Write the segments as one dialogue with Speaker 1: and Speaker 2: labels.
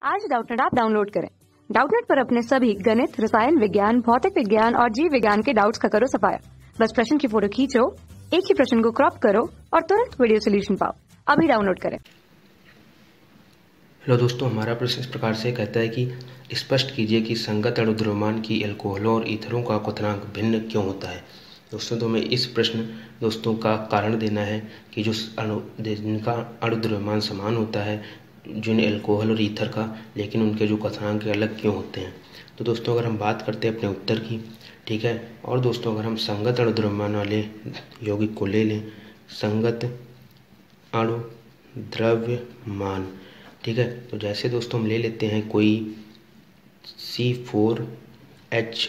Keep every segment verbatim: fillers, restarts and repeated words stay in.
Speaker 1: आज Doubtnut app download करें। Doubtnut पर अपने सभी गणित, रसायन विज्ञान, भौतिक विज्ञान और जीव विज्ञान के डाउट्स का करो सफाया। बस प्रश्न की फोटो खींचो, एक ही प्रश्न को क्रॉप करो और तुरंत वीडियो सोल्यूशन पाओ। अभी डाउनलोड करें।
Speaker 2: हेलो दोस्तों, हमारा प्रश्न इस प्रकार से कहता है कि स्पष्ट कीजिए कि संगत अणु द्रव्यमान की एल्कोहलों और ईथरों का क्वथनांक भिन्न क्यों होता है। दोस्तों तो हमें इस प्रश्न दोस्तों का कारण देना है कि जो अणु जिनका अणु द्रव्यमान समान होता है, जिन एल्कोहल और ईथर का, लेकिन उनके जो क्वथनांक अलग क्यों होते हैं। तो दोस्तों अगर हम बात करते हैं अपने उत्तर की, ठीक है, और दोस्तों अगर हम संगत अणु द्रव्यमान वाले यौगिक को ले लें, संगत अणु द्रव्यमान, ठीक है, तो जैसे दोस्तों हम ले लेते हैं कोई C four H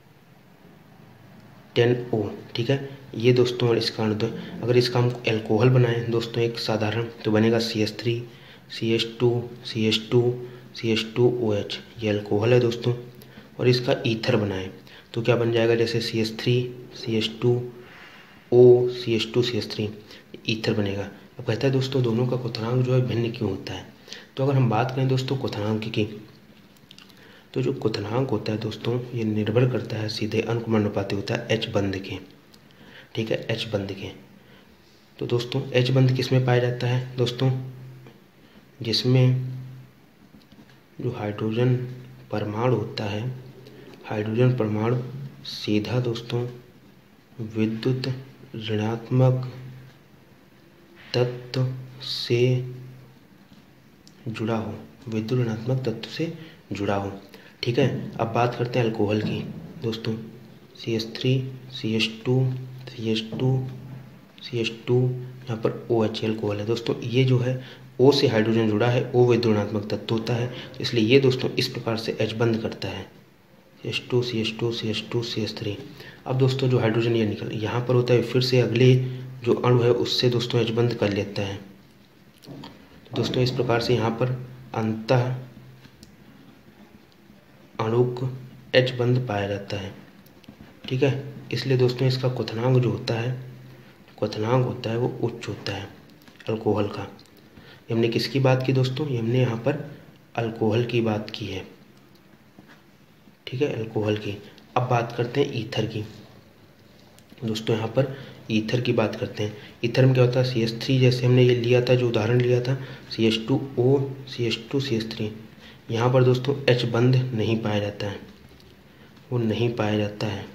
Speaker 2: ten O, ठीक है, ये दोस्तों इसका अणु, अगर इसका हम एल्कोहल बनाएं दोस्तों एक साधारण, तो बनेगा C H three C H two C H two C H two O H, ये एल्कोहल है दोस्तों। और इसका ईथर बनाएं तो क्या बन जाएगा, जैसे C H three C H two O C H two C H three, ether बनेगा। अब कहता है दोस्तों दोनों का क्वथनांक जो है भिन्न क्यों होता है। तो अगर हम बात करें दोस्तों क्वथनांक की, तो जो क्वथनांक होता है दोस्तों ये निर्भर करता है सीधे अनुपाती होता है एच बंध के, ठीक है, एच बंध के। तो दोस्तों एच बंध किस में पाया जाता है दोस्तों, जिसमें जो हाइड्रोजन परमाणु होता है, हाइड्रोजन परमाणु सीधा दोस्तों विद्युत ऋणात्मक तत्व से जुड़ा हो, विद्युत ऋणात्मक तत्व से जुड़ा हो, ठीक है। अब बात करते हैं अल्कोहल की दोस्तों, C H three C H two C H two C H two, यहाँ पर ओ एच अल्कोहल है दोस्तों। ये जो है ओ से हाइड्रोजन जुड़ा है, ओ विद्युत ऋणात्मक तत्व होता है, तो इसलिए ये दोस्तों इस प्रकार से एच बंद करता है, C H two C H two C H two C H three. अब दोस्तों जो हाइड्रोजन ये निकल यहाँ पर होता है, फिर से अगले जो अणु है उससे दोस्तों एच बंद कर लेता है। दोस्तों इस प्रकार से यहाँ पर अंतः अणुक एच बंद पाया जाता है, ठीक है। इसलिए दोस्तों इसका क्वथनांक जो होता है, क्वथनांक होता है वो उच्च होता है अल्कोहल का। हमने किसकी बात की दोस्तों, ये हमने यहाँ पर अल्कोहल की बात की है, ठीक है, अल्कोहल की। अब बात करते हैं ईथर की दोस्तों, यहाँ पर ईथर की बात करते हैं। ईथर में क्या होता है, सी एच थ्री, जैसे हमने ये लिया था जो उदाहरण लिया था, C H two O C H two C H three, यहाँ पर दोस्तों एच बंध नहीं पाया जाता है, वो नहीं पाया जाता है।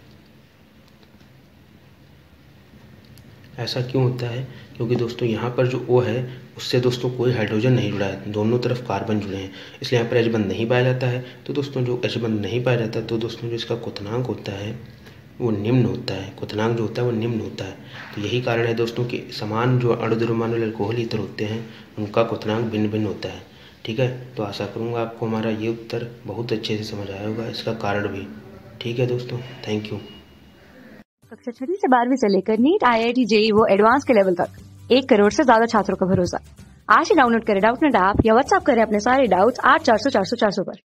Speaker 2: ऐसा क्यों होता है, क्योंकि दोस्तों यहाँ पर जो O है उससे दोस्तों कोई हाइड्रोजन नहीं जुड़ा है, दोनों तरफ कार्बन जुड़े हैं, इसलिए यहाँ पर एच बंध नहीं पाया जाता है। तो दोस्तों जो एच बंध नहीं पाया जाता, तो दोस्तों जो इसका क्वथनांक होता है वो निम्न होता है, क्वथनांक जो होता है वो निम्न होता है। तो यही कारण है दोस्तों कि समान जो अणु द्रव्यमान वाले अल्कोहल ईथर होते हैं उनका क्वथनांक भिन्न भिन्न होता है, ठीक है। तो आशा करूँगा आपको हमारा ये उत्तर बहुत अच्छे से समझ आया होगा, इसका कारण भी, ठीक है दोस्तों, थैंक यू।
Speaker 1: कक्षा छठी से बारहवीं से लेकर NEET, I I T, JEE वो एडवांस के लेवल तक एक करोड़ से ज्यादा छात्रों का भरोसा। आज ही डाउनलोड करें डाउटनेट ऐप या व्हाट्सएप करें अपने सारे डाउट्स आठ चार सौ चार सौ चार सौ पर।